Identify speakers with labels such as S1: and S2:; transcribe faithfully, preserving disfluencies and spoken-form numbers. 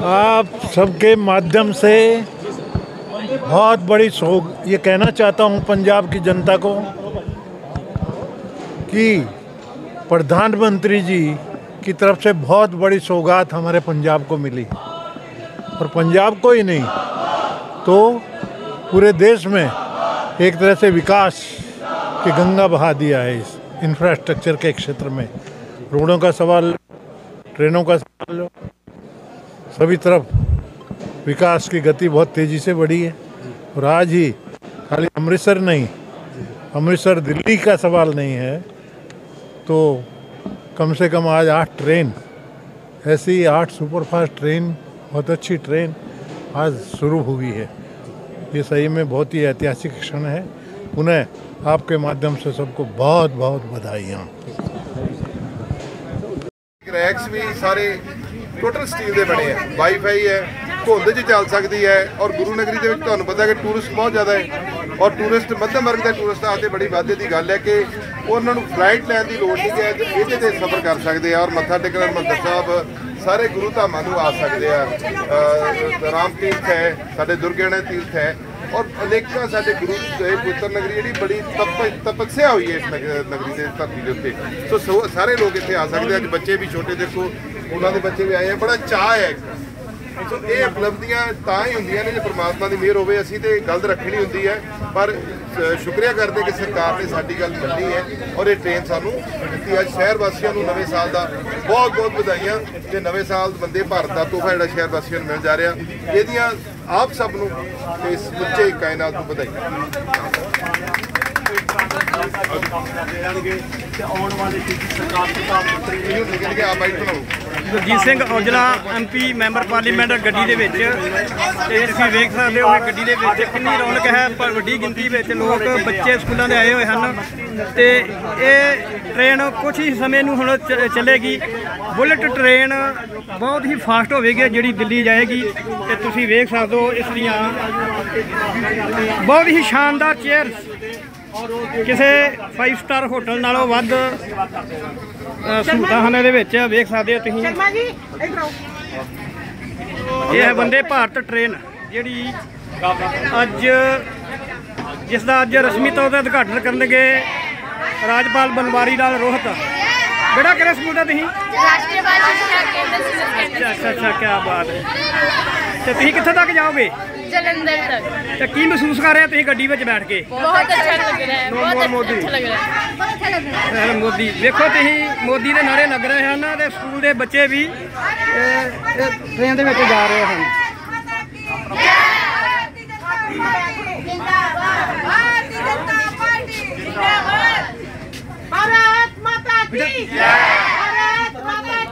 S1: आप सबके माध्यम से बहुत बड़ी सौग ये कहना चाहता हूँ पंजाब की जनता को कि प्रधानमंत्री जी की तरफ से बहुत बड़ी सौगात हमारे पंजाब को मिली, और पंजाब को ही नहीं तो पूरे देश में एक तरह से विकास की गंगा बहा दिया है इस इंफ्रास्ट्रक्चर के क्षेत्र में। रोडों का सवाल, ट्रेनों का सवाल, सभी तरफ विकास की गति बहुत तेज़ी से बढ़ी है। और आज ही खाली अमृतसर नहीं, अमृतसर दिल्ली का सवाल नहीं है, तो कम से कम आज आठ ट्रेन, ऐसी आठ सुपरफास्ट ट्रेन, बहुत अच्छी ट्रेन आज शुरू हुई है। ये सही में बहुत ही ऐतिहासिक क्षण है। उन्हें आपके माध्यम से सबको बहुत बहुत बधाइयाँ।
S2: रैक्स भी सारे टोटल स्टील के बने हैं, वाईफाई है, धुंध च चल सकती है। और गुरु नगरी के तुहानूं पता है कि टूरिस्ट बहुत ज़्यादा है, और टूरिस्ट मध्यम वर्ग के टूरिस्ट आते बड़ी वाधे की गल है कि उन्होंने फ्लाइट लैन की लोड़ नहीं है, ये तो सफ़र कर सकते हैं और मत्था टेकन हरिमंदर साहब सारे गुरु धामां नूं आ सकते हैं। राम तीर्थ है, साडे दुर्गियाना तीर्थ है, और अनेकों साडे गुरु पुत्र नगरी जी बड़ी तप तपस्या हुई है इस नगरी के धरती के उत्ते। सो सो सारे लोग इतने आ सकते हैं। अज बच्चे भी छोटे देखो, उन्होंने बच्चे भी आए हैं, बड़ा चाह है। सो ये उपलब्धियां तां ही होंदियां ने जो परमात्मा की मेहर होवे। असीं ते गल रखनी होंदी है, पर शुक्रिया करते कि सरकार ने साडी गल मन्नी है और ये ट्रेन सानू दित्ती। अज शहर वासियों नूं नवें साल का बहुत बहुत बधाइयां ते नवें साल वंदे भारत का तोहफा जिहड़ा शहर वासियों नूं मिल जा रहा, इहदियां आप सब नूं ते समुचे कायनात नूं बधाइयां।
S3: Gurjeet Singh Aujla M P member parliament गड्डी दे विच ते तुसीं वेख सकदे हो कि गड्डी दे विच कितनी रौनक है। पर वड्डी गिनती विच लोग बच्चे स्कूलों के आए हुए हैं ते ये ट्रेन कुछ ही समय नूं हुण चलेगी। बुलेट ट्रेन बहुत ही फास्ट होवेगी जिहड़ी दिल्ली जाएगी ते तुसीं वेख सकदे हो इस दियां बहुत ही शानदार चेयर्स किसी फाइव स्टार होटल नालों वध सहूलतां हैं ये वेख सकते हो तुसीं। यह है वंदे भारत ट्रेन जिहड़ी अज जिसका अज रस्मी तौर पर उद्घाटन करनगे राजपाल बनवारी लाल रोहत। बेटा किहड़े स्कूल का तुसीं? अच्छा अच्छा अच्छा, क्या बात है। तो तुसीं कित्थों तक जाओगे?
S4: जलंधर तक।
S3: तो की महसूस कर रहे हैं तुसीं गड्डी में बैठ के?
S4: बहुत अच्छा लग रहा है, बहुत
S3: मोदी
S4: अच्छा लग रहा है।
S3: मोदी देखो तुसीं मोदी के नारे लग रहे हैं तो स्कूल के बच्चे भी ट्रेन के जा रहे हैं।
S4: भारत माता की जय, भारत माता